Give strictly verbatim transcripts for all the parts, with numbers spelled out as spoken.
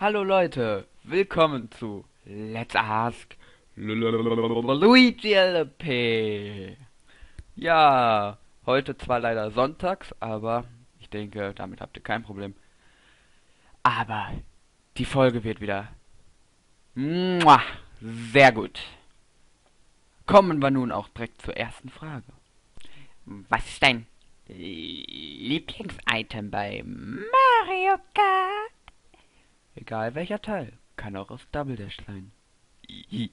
Hallo Leute, willkommen zu Let's Ask Luigi L P. Ja, heute zwar leider sonntags, aber ich denke, damit habt ihr kein Problem. Aber die Folge wird wieder muah, sehr gut. Kommen wir nun auch direkt zur ersten Frage. Was ist dein Lieblingsitem bei Mario Kart? Egal welcher Teil, kann auch aus Double Dash sein. I.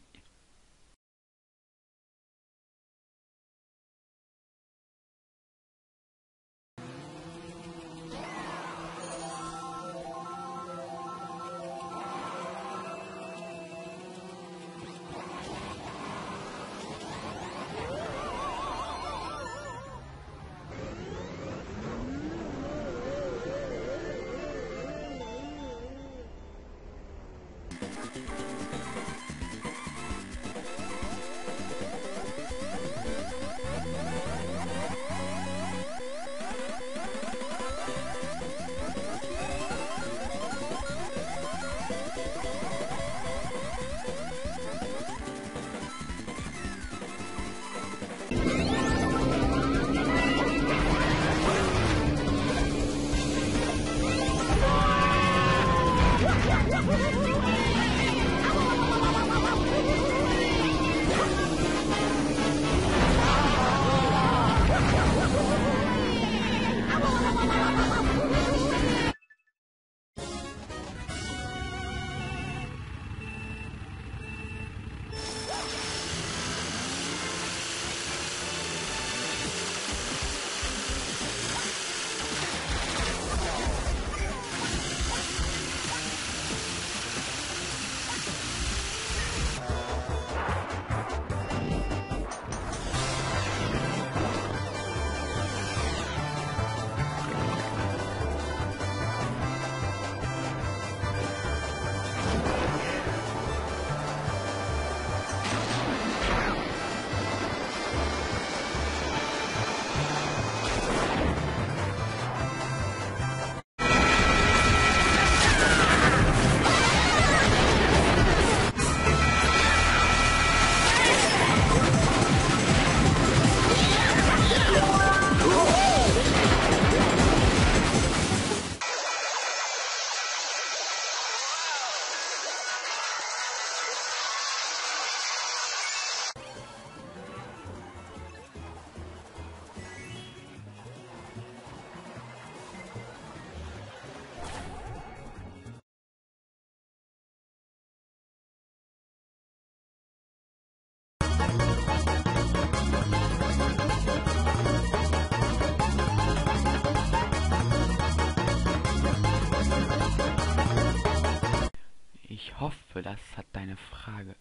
Ich hoffe, das hat deine Frage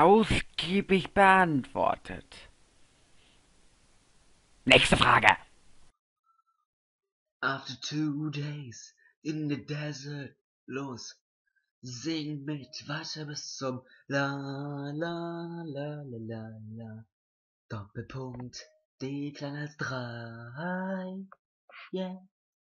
ausgiebig beantwortet. Nächste Frage. After two days in the desert, los, sing mit weiter bis zum La La La La La La. Doppelpunkt, D kleiner als drei, yeah.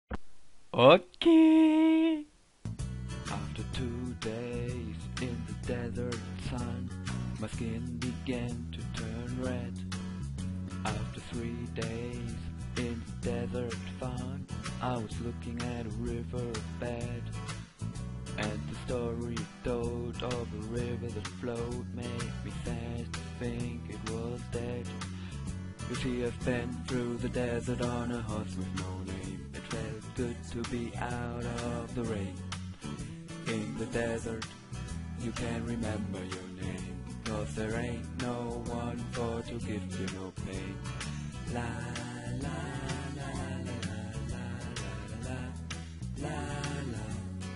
Okay. After two days in the desert sun, my skin began to turn red. After three days in the desert fun, I was looking at a riverbed. And the story told of a river that flowed made me sad to think it was dead. You see, I've been through the desert on a horse with no name. It felt good to be out of the rain. In the desert, you can remember your name, 'cause there ain't no one for to give you no pain. La la la la la la la la la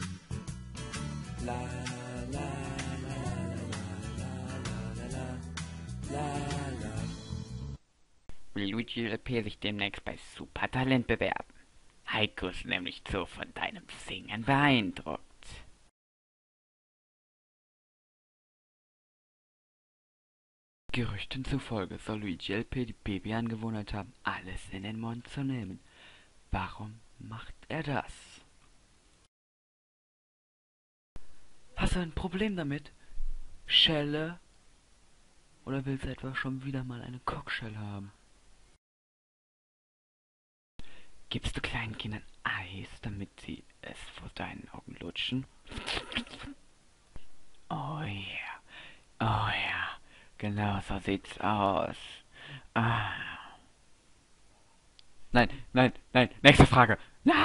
la la la la la. Will Luigi L P sich demnächst bei Supertalent bewerben? Heiko ist nämlich so von deinem Singen beeindruckt. Gerüchten zufolge soll Luigi L P die Baby-Angewohnheit haben, alles in den Mund zu nehmen. Warum macht er das? Hast du ein Problem damit? Schelle? Oder willst du etwa schon wieder mal eine Cockshell haben? Gibst du kleinen Kindern Eis, damit sie es vor deinen Augen lutschen? Oh ja, oh ja, genau so sieht's aus. Ah. Nein, nein, nein, nächste Frage.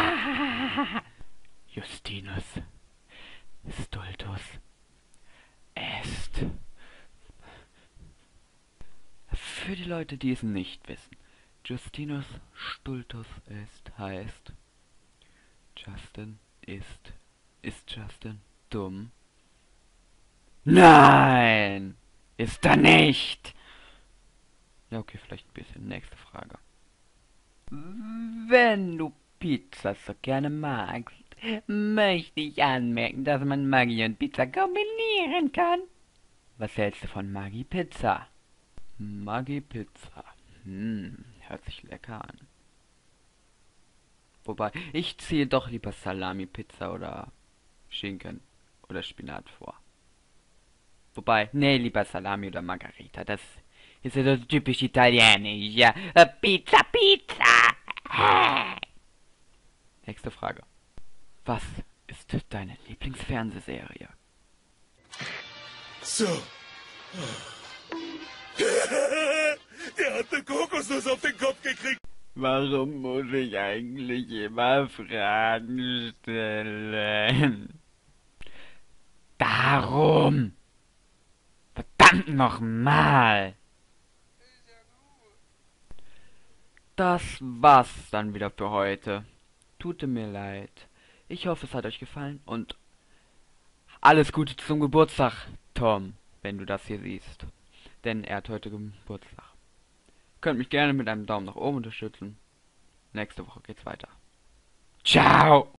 Justinus Stultus est. Für die Leute, die es nicht wissen. Justinus Stultus est heißt Justin ist, ist Justin dumm? Nein! Ist er nicht! Ja, okay, vielleicht ein bisschen. Nächste Frage. Wenn du Pizza so gerne magst, möchte ich anmerken, dass man Maggi und Pizza kombinieren kann. Was hältst du von Maggi Pizza? Maggi Pizza. Hm, hört sich lecker an. Wobei, ich ziehe doch lieber Salami Pizza oder Schinken oder Spinat vor. Wobei, nee, lieber Salami oder Margarita. Das ist ja so typisch italienisch. Ja, Pizza, Pizza! Nächste Frage. Was ist deine Lieblingsfernsehserie? So. Der hat eine Kokosnuss auf den Kopf gekriegt. Warum muss ich eigentlich immer Fragen stellen? Darum! Verdammt nochmal! Das war's dann wieder für heute. Tut mir leid. Ich hoffe, es hat euch gefallen und alles Gute zum Geburtstag, Tom, wenn du das hier siehst. Denn er hat heute Geburtstag. Könnt mich gerne mit einem Daumen nach oben unterstützen. Nächste Woche geht's weiter. Ciao!